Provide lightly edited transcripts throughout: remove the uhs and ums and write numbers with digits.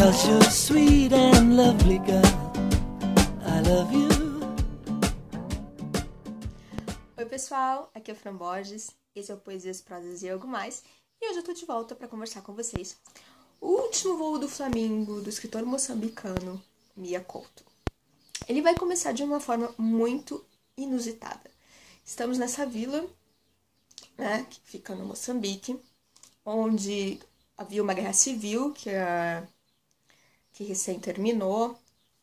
'cause you're sweet and lovely, girl. I love you. Oi pessoal, aqui é o Fran Borges, esse é o Poesias, Prosas e Algo Mais, e hoje eu tô de volta para conversar com vocês. O último voo do Flamingo, do escritor moçambicano Mia Couto. Ele vai começar de uma forma muito inusitada. Estamos nessa vila, né, que fica no Moçambique, onde havia uma guerra civil que recém terminou,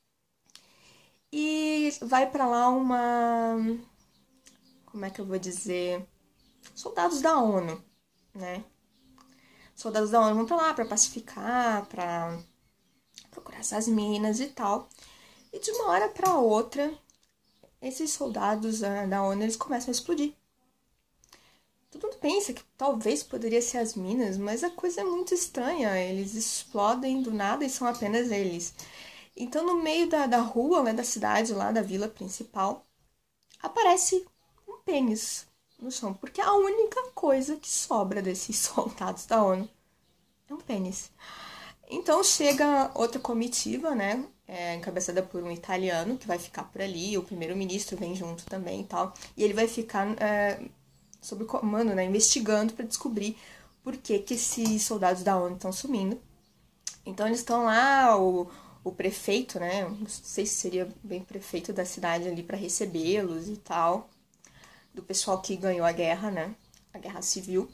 e vai para lá como é que eu vou dizer, soldados da ONU, né? Soldados da ONU vão pra lá pra pacificar, pra procurar essas minas e tal. E de uma hora pra outra, esses soldados da ONU, eles começam a explodir. Todo mundo pensa que talvez poderia ser as minas, mas a coisa é muito estranha. Eles explodem do nada e são apenas eles. Então, no meio da rua, né, da cidade, lá da vila principal, aparece um pênis no chão, porque a única coisa que sobra desses soldados da ONU é um pênis. Então chega outra comitiva, né, encabeçada por um italiano, que vai ficar por ali, o primeiro-ministro vem junto também e tal, e ele vai ficar sob comando, né, investigando para descobrir por que esses soldados da ONU estão sumindo. Então eles estão lá, o prefeito, né, não sei se seria bem prefeito da cidade ali para recebê-los e tal, do pessoal que ganhou a guerra, né? A guerra civil.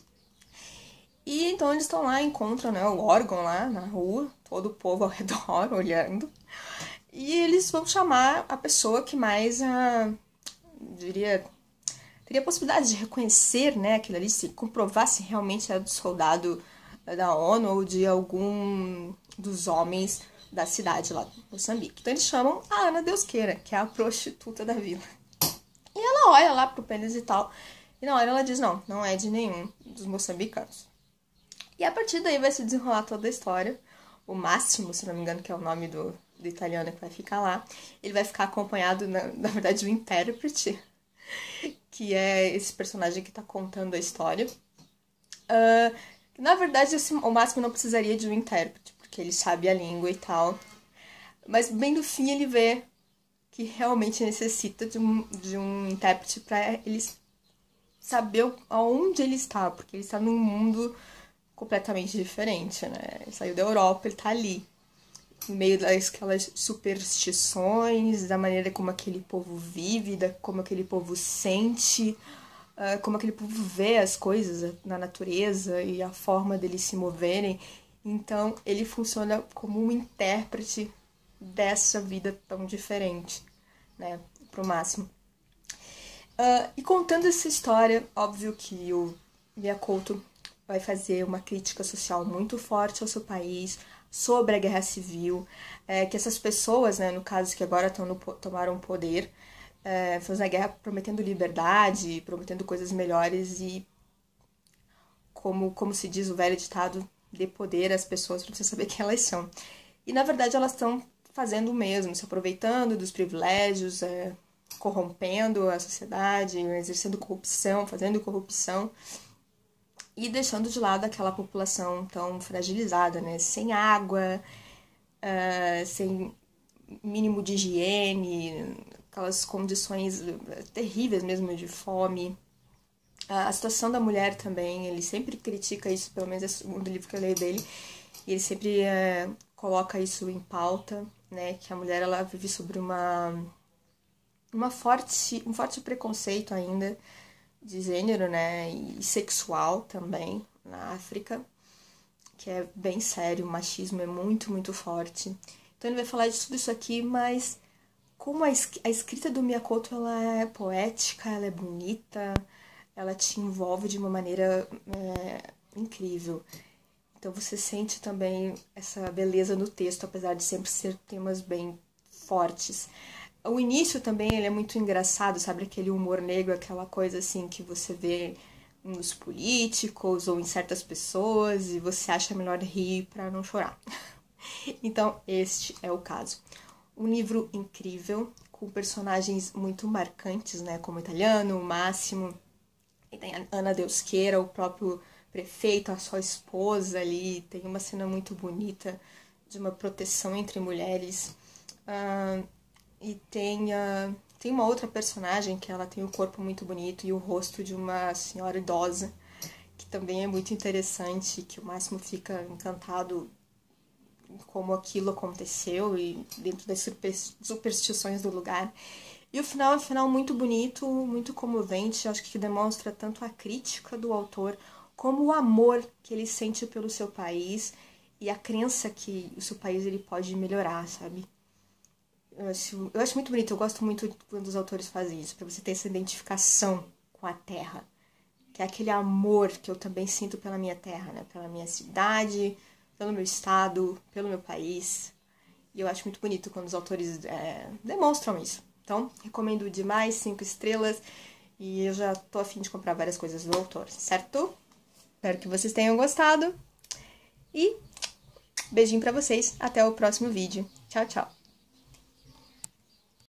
E então eles estão lá, encontram, né, o órgão lá na rua, todo o povo ao redor olhando. E eles vão chamar a pessoa que mais, teria a possibilidade de reconhecer, né, aquilo ali, se comprovar se realmente é do soldado da ONU ou de algum dos homens da cidade lá do Moçambique. Então eles chamam a Ana Deus Queira, que é a prostituta da vila. E ela olha lá pro pênis e tal, e na hora ela diz, não é de nenhum dos moçambicanos. E a partir daí vai se desenrolar toda a história. O Máximo, se não me engano, que é o nome do italiano que vai ficar lá, ele vai ficar acompanhado, na verdade, do intérprete, que é esse personagem que tá contando a história. Na verdade, o Máximo não precisaria de um intérprete, porque ele sabe a língua e tal. Mas bem no fim ele vê que realmente necessita de um intérprete para ele saber aonde ele está, porque ele está num mundo completamente diferente, né? Ele saiu da Europa, ele está ali, no meio daquelas superstições, da maneira como aquele povo vive, como aquele povo sente, como aquele povo vê as coisas na natureza e a forma deles se moverem. Então, ele funciona como um intérprete dessa vida tão diferente, né, pro Máximo. E contando essa história, óbvio que o Mia Couto vai fazer uma crítica social muito forte ao seu país, sobre a guerra civil, que essas pessoas, né, no caso que agora tomaram poder, fazendo a guerra prometendo liberdade, prometendo coisas melhores e, como se diz o velho ditado, dê poder às pessoas para você saber quem elas são. E, na verdade, elas estão fazendo o mesmo, se aproveitando dos privilégios, corrompendo a sociedade, exercendo corrupção, fazendo corrupção e deixando de lado aquela população tão fragilizada, né? Sem água, sem mínimo de higiene, aquelas condições terríveis mesmo de fome. A situação da mulher também, ele sempre critica isso, pelo menos é o segundo livro que eu leio dele, e ele sempre coloca isso em pauta, né, que a mulher ela vive sobre um forte preconceito ainda de gênero, né, e sexual também na África, que é bem sério, o machismo é muito, muito forte. Então ele vai falar de tudo isso aqui, mas como a escrita do Mia Couto, ela é poética, ela é bonita, ela te envolve de uma maneira incrível. Então você sente também essa beleza no texto, apesar de sempre ser temas bem fortes. O início também ele é muito engraçado, sabe? Aquele humor negro, aquela coisa assim que você vê nos políticos ou em certas pessoas e você acha melhor rir para não chorar. Então este é o caso. Um livro incrível, com personagens muito marcantes, né? Como o italiano, o Máximo, e tem a Ana Deus Queira, o próprio prefeito, a sua esposa ali, tem uma cena muito bonita uma proteção entre mulheres. E tem uma outra personagem que ela tem um corpo muito bonito e o rosto de uma senhora idosa, que também é muito interessante, que o Máximo fica encantado como aquilo aconteceu e dentro das superstições do lugar. E o final é um final muito bonito, muito comovente, acho que demonstra tanto a crítica do autor como o amor que ele sente pelo seu país e a crença que o seu país ele pode melhorar, sabe? Eu acho muito bonito, eu gosto muito quando os autores fazem isso, para você ter essa identificação com a terra, que é aquele amor que eu também sinto pela minha terra, né? Pela minha cidade, pelo meu estado, pelo meu país. E eu acho muito bonito quando os autores demonstram isso. Então, recomendo demais, 5 estrelas. E eu já tô a fim de comprar várias coisas do autor, certo? Espero que vocês tenham gostado. E beijinho pra vocês. Até o próximo vídeo. Tchau, tchau.